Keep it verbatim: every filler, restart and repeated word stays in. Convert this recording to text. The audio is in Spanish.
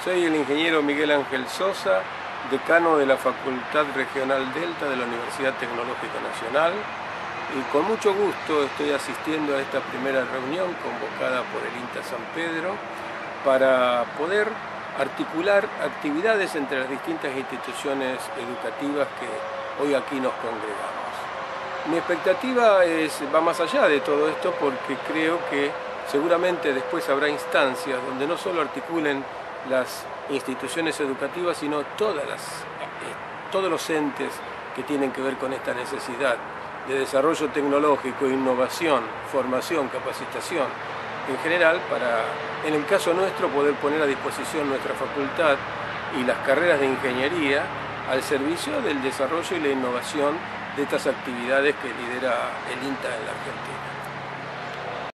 Soy el ingeniero Miguel Ángel Sosa, decano de la Facultad Regional Delta de la Universidad Tecnológica Nacional, y con mucho gusto estoy asistiendo a esta primera reunión convocada por el INTA San Pedro para poder articular actividades entre las distintas instituciones educativas que hoy aquí nos congregamos. Mi expectativa es, va más allá de todo esto, porque creo que seguramente después habrá instancias donde no solo articulen las instituciones educativas, sino todas las, eh, todos los entes que tienen que ver con esta necesidad de desarrollo tecnológico, innovación, formación, capacitación, en general, para, en el caso nuestro, poder poner a disposición nuestra facultad y las carreras de ingeniería al servicio del desarrollo y la innovación de estas actividades que lidera el INTA en la Argentina.